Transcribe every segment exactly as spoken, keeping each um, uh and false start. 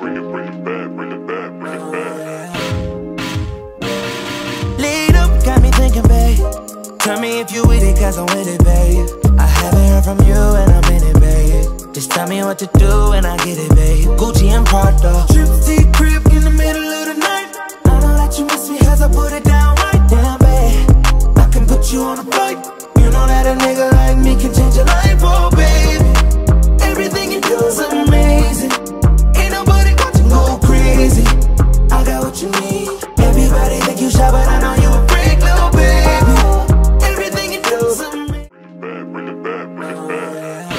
bring it, bring it back, bring it back, bring it back. Lead up, got me thinking, babe. Tell me if you with it, cause I'm with it, babe. I haven't heard from you and I'm in it, babe. Just tell me what to do and I get it, babe. Gucci and Prada. Trip to the crib in the middle of the night. I know that you miss me as I put it down right down, babe. I can put you on a flight. You know that a nigga like me can change your life, oh baby. Everything you do is amazing. Ain't nobody watching go crazy. I got what you need. Everybody think you shy, but I know you a freak, little baby. Everything you do is amazing. Bring it back, bring it back.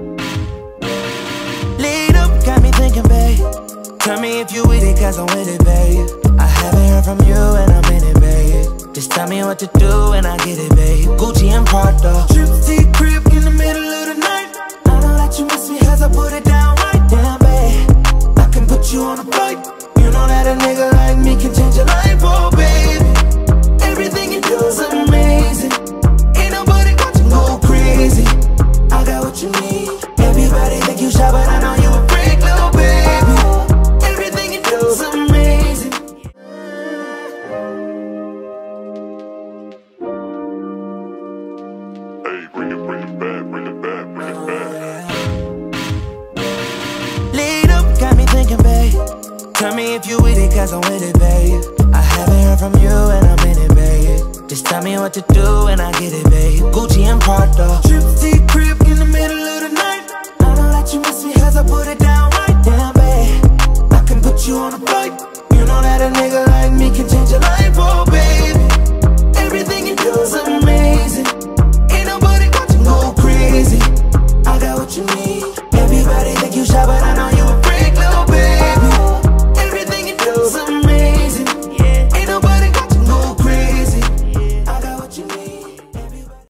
Lead up, got me thinking, babe. Tell me if you with it, cause I'm with it, babe. I haven't heard from you and I'm in it, babe. Just tell me what to do and I get it, babe. Gucci and Prada. Trip to the crib in the middle of the night. I know that you miss me as I put it down right down, babe. I can put you on a flight. You know that a nigga like me can change your life, oh baby. Everything you do is amazing. Ain't nobody watching go crazy. I got what you need. Everybody think you shy, but I know you a freak, little baby. Everything you do is amazing. Hey, bring it, bring it back, bring it back, bring it back. Lead up, got me thinking, babe. Tell me if you with it, cause I'm with it, babe. I haven't heard from you and I'm in it, babe. Just tell me what to do and I get it, babe. Gucci and Prada. Trip to the crib in the middle of the night. I know that you miss me as I put it down right down, babe. I can put you on a flight. You know that a nigga like me can change your life, oh baby. Everything you do is amazing. Ain't nobody watching go crazy.